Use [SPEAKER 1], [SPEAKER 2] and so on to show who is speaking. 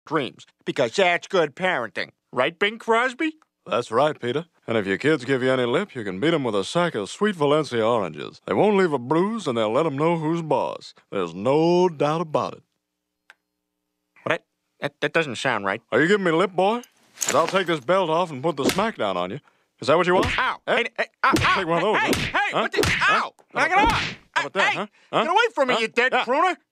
[SPEAKER 1] dreams, because that's good parenting. Right, Bing Crosby?
[SPEAKER 2] That's right, Peter. And if your kids give you any lip, you can beat them with a sack of sweet Valencia oranges. They won't leave a bruise, and they'll let them know who's boss. There's no doubt about it.
[SPEAKER 1] What? That doesn't sound right.
[SPEAKER 2] Are you giving me lip, boy? 'Cause I'll take this belt off and put the smack down on you. Is that what you want?
[SPEAKER 1] Ow!
[SPEAKER 2] Hey,
[SPEAKER 1] Ow!
[SPEAKER 2] take one of those.
[SPEAKER 1] Hey!
[SPEAKER 2] Huh?
[SPEAKER 1] What the? Ow!
[SPEAKER 2] Huh?
[SPEAKER 1] Knock it off!
[SPEAKER 2] How about that,
[SPEAKER 1] Hey!
[SPEAKER 2] huh? Huh?
[SPEAKER 1] Get away from me,
[SPEAKER 2] Huh?
[SPEAKER 1] you dead
[SPEAKER 2] Yeah.
[SPEAKER 1] crooner!